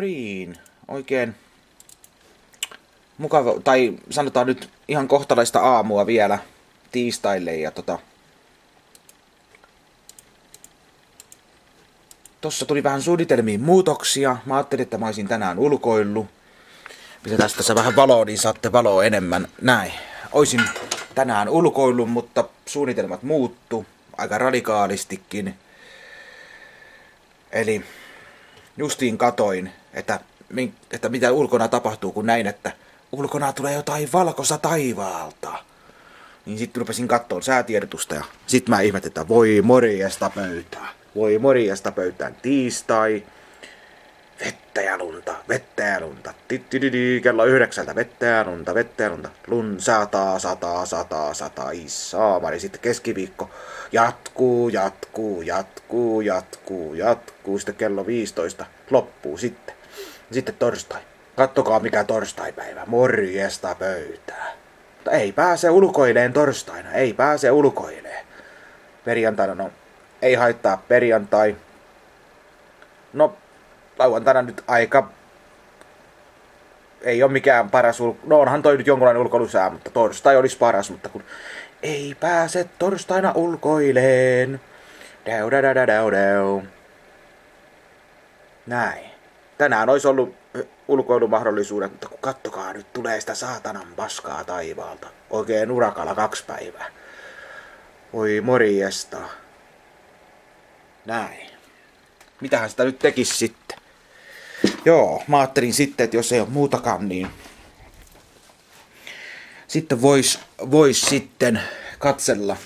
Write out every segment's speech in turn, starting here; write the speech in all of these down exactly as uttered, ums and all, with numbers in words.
Moriin! Oikein mukava, tai sanotaan nyt ihan kohtalaista aamua vielä tiistaille ja tota... Tossa tuli vähän suunnitelmiin muutoksia. Mä ajattelin, että mä olisin tänään ulkoillut. Pistetään tässä vähän valoa, niin saatte valoa enemmän. Näin. Oisin tänään ulkoillut, mutta suunnitelmat muuttu aika radikaalistikin. Eli justiin katoin, että, että mitä ulkona tapahtuu, kun näin, että ulkona tulee jotain valkoista taivaalta. Niin sitten rupesin kattoon säätiedotusta ja sit mä ihmettelin, että voi morjesta pöytään. Voi morjesta pöytään tiistai. Vettä ja lunta, vettä ja lunta. Tittididi, kello yhdeksältä vettä ja lunta, vettä ja lunta. Lun sataa, sataa, sataa, sataa, issaamari. Sitten keskiviikko jatkuu, jatkuu, jatkuu, jatkuu, jatkuu. Sitten kello viisitoista loppuu sitten. Sitten torstai. Kattokaa mikä torstaipäivä. Morjesta pöytää. Mutta ei pääse ulkoileen torstaina, ei pääse ulkoileen. Perjantaina no, ei haittaa perjantai. No, lauantaina nyt aika... Ei ole mikään paras ulko... No onhan toi nyt jonkunlainen ulkoilusää, mutta torstai olisi paras, mutta kun... Ei pääse torstaina ulkoileen. Deu, deu, deu, deu, deu. Näin. Tänään olisi ollut ulkoilumahdollisuudet, mutta kun kattokaa nyt tulee sitä saatanan paskaa taivaalta. Oikein urakalla kaksi päivää. Oi morjesta. Näin. Mitähän sitä nyt tekisi sitten? Joo, mä ajattelin sitten, että jos ei ole muutakaan, niin sitten vois, vois sitten katsella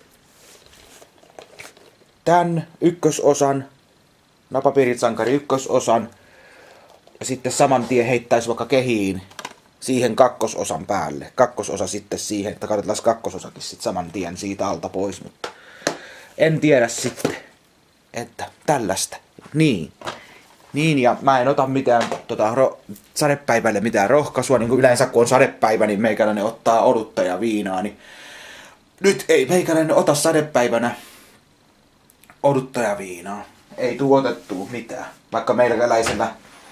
tän ykkösosan, Napapiirit sankari ykkösosan, ja sitten saman tien heittäisi vaikka kehiin siihen kakkososan päälle. Kakkososa sitten siihen, että katsotaan kakkososakin sitten saman tien siitä alta pois, mutta en tiedä sitten, että tällaista. Niin. Niin, ja mä en ota mitään tota, ro- sadepäivälle mitään rohkaisua, niin kuin yleensä kun on sadepäivä, niin meikäläinen ottaa olutta ja viinaa, niin nyt ei meikäläinen ota sadepäivänä olutta ja viinaa. Ei tuu otettua mitään, vaikka meikäläisellä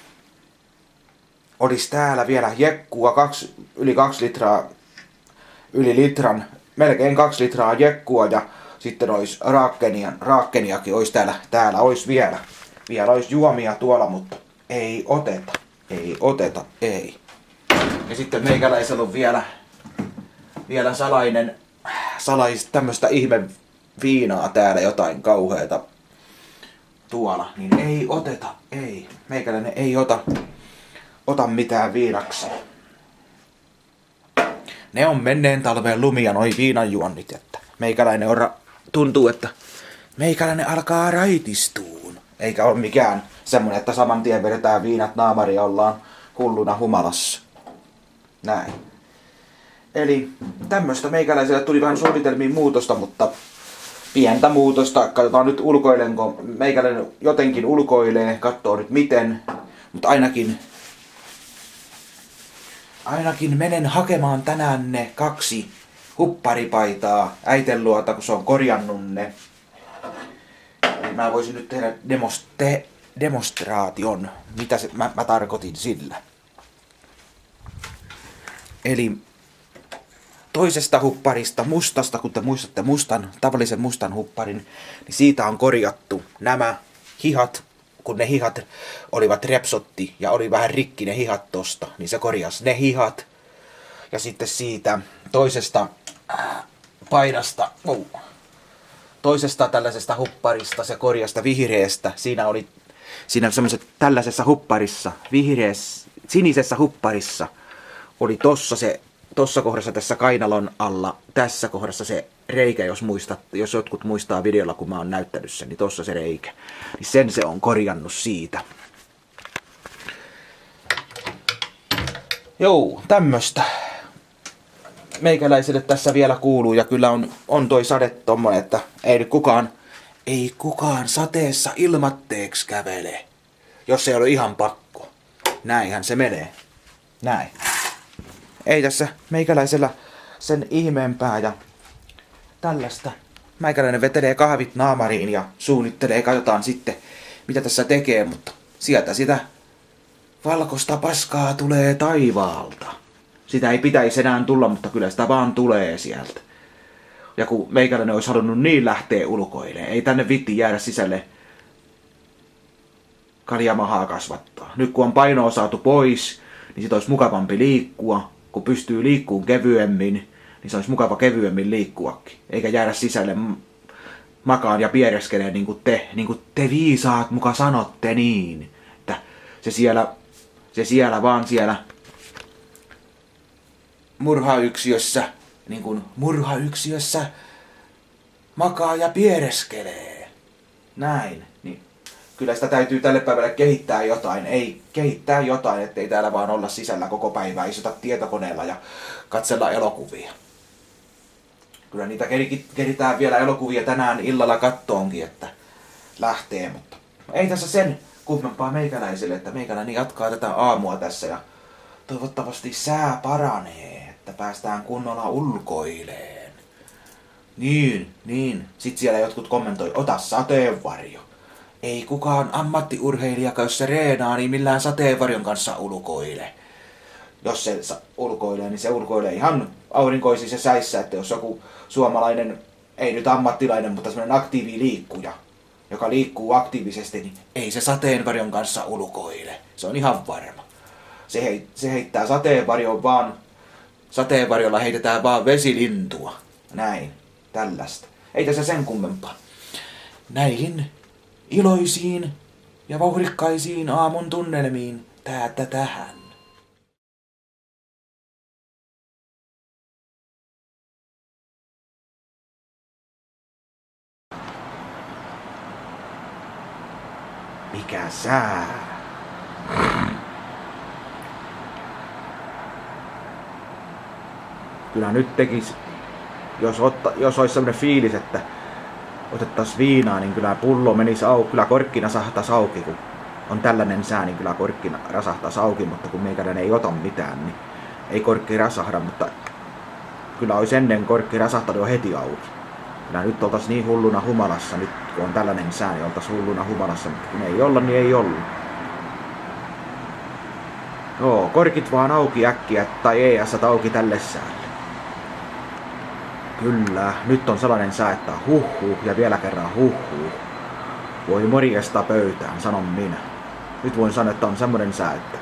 olisi täällä vielä jekkua kaksi, yli kaksi litraa, yli litran, melkein kaksi litraa jekkua ja sitten olisi raakkenia, raakkeniakin olisi täällä, täällä olisi vielä. Vielä olisi juomia tuolla, mutta ei oteta, ei oteta, ei. Ja sitten meikäläisellä on vielä, vielä salainen, salais tämmöstä ihme viinaa täällä, jotain kauheeta tuolla. Niin ei oteta, ei. Meikäläinen ei ota, ota mitään viinaksi. Ne on menneen talveen lumia noi viinanjuonnit, että meikäläinen on, tuntuu, että meikäläinen alkaa raitistua. Eikä ole mikään semmonen, että saman tien vedetään viinat naamari ja ollaan hulluna humalassa. Näin. Eli tämmöstä meikäläiselle tuli vähän suunnitelmiin muutosta, mutta pientä muutosta. Katsotaan nyt ulkoilenko. Meikäläinen jotenkin ulkoilee, katsoo nyt miten. Mutta ainakin, ainakin menen hakemaan tänään ne kaksi hupparipaitaa äiten luota, kun se on korjannut ne. Mä voisin nyt tehdä demoste, demonstraation, mitä se, mä, mä tarkoitin sillä. Eli toisesta hupparista, mustasta, kun te muistatte mustan, tavallisen mustan hupparin, niin siitä on korjattu nämä hihat, kun ne hihat olivat repsotti ja oli vähän rikki ne hihat tosta, niin se korjasi ne hihat. Ja sitten siitä toisesta äh, paidasta, oh, toisesta tällaisesta hupparista, se korjasta vihreästä. Siinä oli siinä semmoiset tällaisessa hupparissa, vihreässä, sinisessä hupparissa oli tossa se, tossa kohdassa tässä kainalon alla, tässä kohdassa se reikä, jos muistat, jos jotkut muistaa videolla, kun mä oon näyttänyt sen, niin tossa se reikä. Niin sen se on korjannut siitä. Joo, tämmöstä meikäläiselle tässä vielä kuuluu, ja kyllä on, on toi sade tommonen, että ei kukaan, ei kukaan sateessa ilmatteeksi kävele, jos ei ole ihan pakko. Näinhän se menee. Näin. Ei tässä meikäläisellä sen ihmeempää ja tällaista. Meikäläinen vetelee kahvit naamariin ja suunnittelee, katsotaan sitten mitä tässä tekee, mutta sieltä sitä valkoista paskaa tulee taivaalta. Sitä ei pitäisi enää tulla, mutta kyllä sitä vaan tulee sieltä. Ja kun meikäläinen olisi halunnut niin lähteä ulkoilemaan, ei tänne vitti jäädä sisälle kaljamahaa kasvattaa. Nyt kun on painoa saatu pois, niin sit olisi mukavampi liikkua. Kun pystyy liikkuun kevyemmin, niin se olisi mukava kevyemmin liikkuakin. Eikä jäädä sisälle makaan ja piereskelee niin kuin te, niin kuin te viisaat muka sanotte niin. Että se siellä, se siellä vaan siellä murhayksiössä, niin kuin murhayksiössä makaa ja piereskelee. Näin. Niin kyllä sitä täytyy tälle päivälle kehittää jotain. Ei kehittää jotain, ettei täällä vaan olla sisällä koko päivää, istuta tietokoneella ja katsella elokuvia. Kyllä niitä keritään vielä elokuvia tänään illalla kattoonkin, että lähtee, mutta ei tässä sen kummempaa meikäläiselle, että meikäläinen jatkaa tätä aamua tässä ja toivottavasti sää paranee, että päästään kunnolla ulkoileen. Niin, niin. Sitten siellä jotkut kommentoi, ota sateenvarjo. Ei kukaan ammattiurheilija, jos se reenaa, niin millään sateenvarjon kanssa ulkoile. Jos se ulkoilee, niin se ulkoilee ihan aurinkoisissa säissä, että jos joku suomalainen, ei nyt ammattilainen, mutta semmoinen aktiiviliikkuja, joka liikkuu aktiivisesti, niin ei se sateenvarjon kanssa ulkoile. Se on ihan varma. Se, hei, se heittää sateenvarjon vaan, sateenvarjolla heitetään vaan vesilintua. Näin, tällaista. Ei tässä sen kummempaa. Näihin iloisiin ja vauhdikkaisiin aamun tunnelmiin täältä tähän. Mikä sää? Kyllä nyt tekis, jos, otta, jos olisi sellainen fiilis, että otettaisiin viinaa, niin kyllä pullo menisi auki, kyllä korkkina sahtaisi auki, kun on tällainen sää, niin kyllä korkkina rasahtaisi auki, mutta kun meikäläinen ei ota mitään, niin ei korkki rasahda, mutta kyllä olisi ennen korkki rasahtanut jo heti auki. Kyllä nyt oltaisiin niin hulluna humalassa, nyt kun on tällainen sää, niin oltaisiin hulluna humalassa, mutta kun ei olla, niin ei ollut. Joo, korkit vaan auki äkkiä, tai E S auki tälle säälle. Kyllä, nyt on sellainen sää, että huhhuh ja vielä kerran huhhuh. Voi morjesta pöytään, sanon minä. Nyt voin sanoa, että on semmoinen sää, että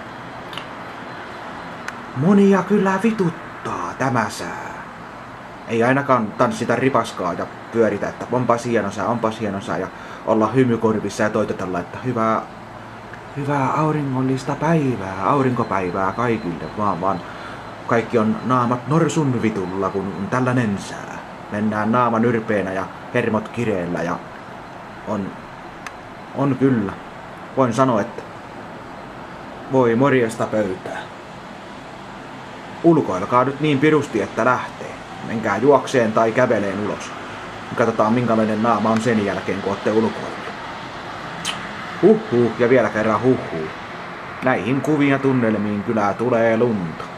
monia kyllä vituttaa tämä sää. Ei ainakaan tanssita ripaskaa ja pyöritä, että onpas hieno sää, onpas hieno sää ja olla hymykorvissa ja toitotella, että hyvää, hyvää auringollista päivää, aurinkopäivää kaikille vaan, vaan kaikki on naamat norsun vitulla, kun on tällainen sää. Mennään naama nyrpeänä ja hermot kireellä ja on, on kyllä. Voin sanoa, että voi morjesta pöytää. Ulkoilkaa nyt niin pirusti, että lähtee. Menkää juokseen tai käveleen ulos. Katsotaan minkälainen naama on sen jälkeen, kun ootte ulkoillut. Huhhuh ja vielä kerran huhhuh. Näihin kuviin ja tunnelmiin kyllä tulee lunta.